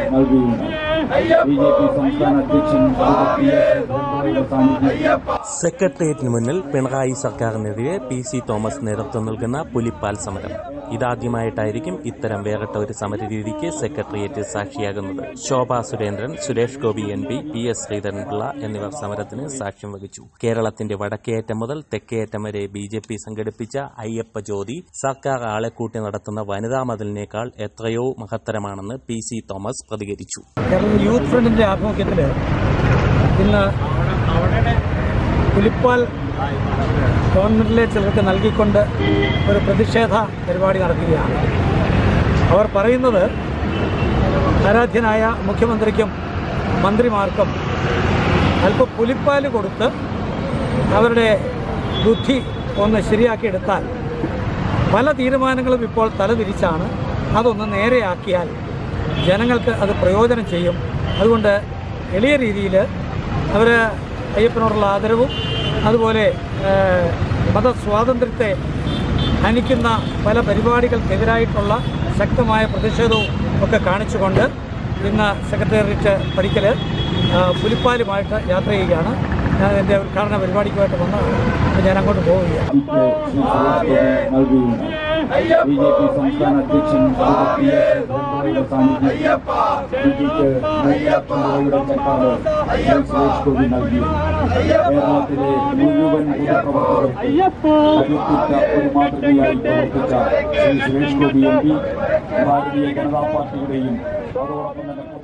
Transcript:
നൽകുകയുണ്ടായി. BJP സംസ്ഥാന അധ്യക്ഷൻ സെക്രട്ടേറിയറ്റിന് മുന്നിൽ പിണറായി സർക്കാരിനെതിരെ PC തോമസ് നേതൃത്വം നൽകുന്ന പുലിപ്പാൽ സമരം. ഇതാദ്യമായിട്ടായിരിക്കും ഇത്തരം വേറിട്ട ഒരു സമരരീതിക്ക് സെക്രട്ടേറിയറ്റ് സാക്ഷിയാകുന്നത്. ശോഭാ സുരേന്ദ്രൻ, സുരേഷ് ഗോപി MP, PS ശ്രീധരൻപിള്ള എന്നിവർ സമരത്തിന് സാക്ഷ്യം വഹിച്ചു. കേരളത്തിന്റെ വടക്കേയറ്റം മുതൽ തെക്കേയറ്റം വരെ BJP സംഘടിപ്പിച്ച അയ്യപ്പ ജ്യോതി സർക്കാർ ആളെ കൂട്ടി നടത്തുന്ന വനിതാ മതിലിനേക്കാൾ എത്രയോ മഹത്തരമാണെന്ന് PC തോമസ് പ്രതികരിച്ചു. കേരള യൂത്ത് ഫ്രണ്ടിന്റെ ആഭിമുഖ്യത്തിൽ ഇന്ന് പുലിപ്പാൽ ഗവൺമെന്റിലെ ചിലർക്ക് നൽകിക്കൊണ്ട് ഒരു പ്രതിഷേധ പരിപാടി നടത്തുകയാണ്. അവർ പറയുന്നത് ആരാധ്യനായ മുഖ്യമന്ത്രിക്കും മന്ത്രിമാർക്കും അല്പം പുലിപ്പാൽ കൊടുത്ത് അവരുടെ ബുദ്ധി ഒന്ന് ശരിയാക്കിയെടുത്താൽ പല തീരുമാനങ്ങളും ഇപ്പോൾ തലതിരിച്ചാണ്. അതൊന്ന് നേരെയാക്കിയാൽ ജനങ്ങൾക്ക് അത് പ്രയോജനം ചെയ്യും. അതുകൊണ്ട് എളിയ രീതിയിൽ അവർ അയ്യപ്പനോടുള്ള ആദരവും അതുപോലെ മതസ്വാതന്ത്ര്യത്തെ ഹനിക്കുന്ന പല പരിപാടികൾക്കെതിരായിട്ടുള്ള ശക്തമായ പ്രതിഷേധവും ഒക്കെ കാണിച്ചുകൊണ്ട് ഇന്ന് സെക്രട്ടേറിയറ്റ് പടിക്കൽ പുലിപ്പാലുമായിട്ട് യാത്ര ചെയ്യുകയാണ്. ഞാൻ എൻ്റെ ഉദ്ഘാടന പരിപാടിക്കുമായിട്ട് വന്നതാണ്. ഞാൻ അങ്ങോട്ട് പോവുകയാണ്. BJP സംസ്ഥാന അധ്യക്ഷൻ സുരേഷ് ഗോപി നൽകി. കേരളത്തിലെ മുഴുവൻ ഒരു മാതൃകയായി പ്രവർത്തിച്ച ശ്രീ സുരേഷ് ഗോപി MP ഭാരതീയ ജനതാ പാർട്ടിയുടെയും അതോടൊപ്പം